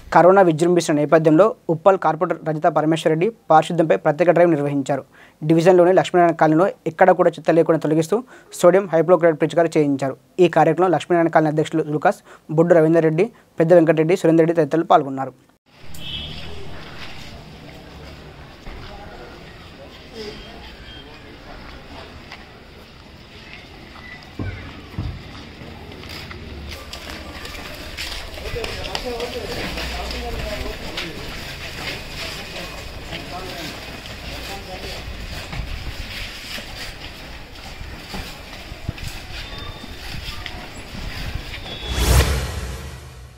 Corona విజృంభిస్తున్న నేపథ్యంలో Uppal corporator Rajitha Parameswara Reddy పారిశుద్ధ్యంపై ప్రత్యేక డ్రైవ్ నిర్వహించారు. డివిజన్లోని లక్ష్మీనారాయణ కాలనీలో ఎక్కడ కూడా చెత్త లేకుండా తొలగిస్తూ సోడియం హైపోక్లోరైడ్ పిచికారీ చేయించారు. ఈ కార్యక్రమంలో లక్ష్మీనారాయణ కాలనీ అధ్యక్షులు లుకాస్, బొడ్డు రవీందర్ రెడ్డి, పెద్ద వెంకటరెడ్డి, సురేందర్ రెడ్డి తదితరులు పాల్గొన్నారు.